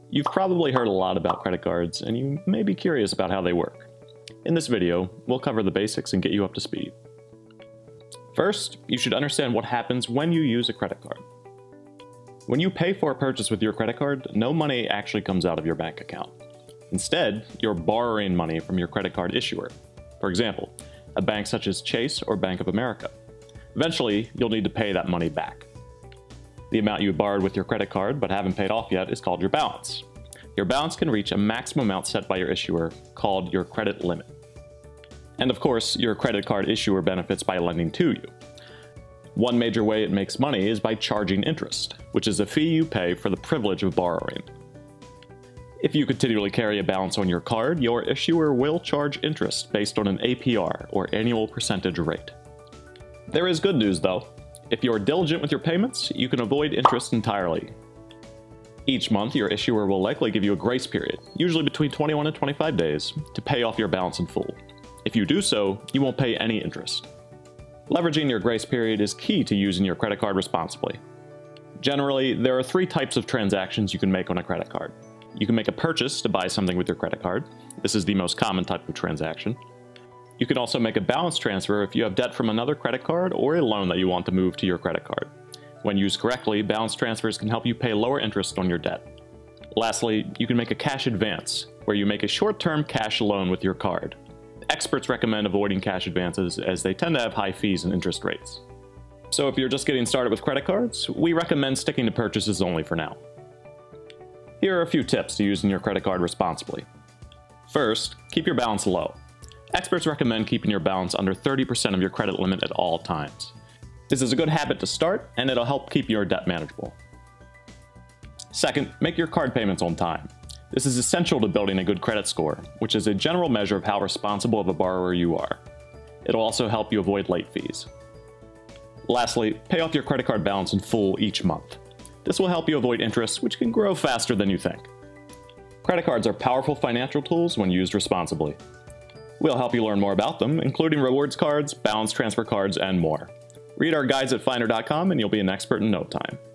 You've probably heard a lot about credit cards, and you may be curious about how they work. In this video, we'll cover the basics and get you up to speed. First, you should understand what happens when you use a credit card. When you pay for a purchase with your credit card, no money actually comes out of your bank account. Instead, you're borrowing money from your credit card issuer. For example, a bank such as Chase or Bank of America. Eventually, you'll need to pay that money back. The amount you borrowed with your credit card but haven't paid off yet is called your balance. Your balance can reach a maximum amount set by your issuer, called your credit limit. And of course, your credit card issuer benefits by lending to you. One major way it makes money is by charging interest, which is a fee you pay for the privilege of borrowing. If you continually carry a balance on your card, your issuer will charge interest based on an APR, or annual percentage rate. There is good news though. If you're diligent with your payments, you can avoid interest entirely. Each month, your issuer will likely give you a grace period, usually between 21 and 25 days, to pay off your balance in full. If you do so, you won't pay any interest. Leveraging your grace period is key to using your credit card responsibly. Generally, there are three types of transactions you can make on a credit card. You can make a purchase to buy something with your credit card. This is the most common type of transaction. You can also make a balance transfer if you have debt from another credit card or a loan that you want to move to your credit card. When used correctly, balance transfers can help you pay lower interest on your debt. Lastly, you can make a cash advance, where you make a short-term cash loan with your card. Experts recommend avoiding cash advances as they tend to have high fees and interest rates. So if you're just getting started with credit cards, we recommend sticking to purchases only for now. Here are a few tips to using your credit card responsibly. First, keep your balance low. Experts recommend keeping your balance under 30% of your credit limit at all times. This is a good habit to start, and it'll help keep your debt manageable. Second, make your card payments on time. This is essential to building a good credit score, which is a general measure of how responsible of a borrower you are. It'll also help you avoid late fees. Lastly, pay off your credit card balance in full each month. This will help you avoid interest, which can grow faster than you think. Credit cards are powerful financial tools when used responsibly. We'll help you learn more about them, including rewards cards, balance transfer cards, and more. Read our guides at finder.com and you'll be an expert in no time.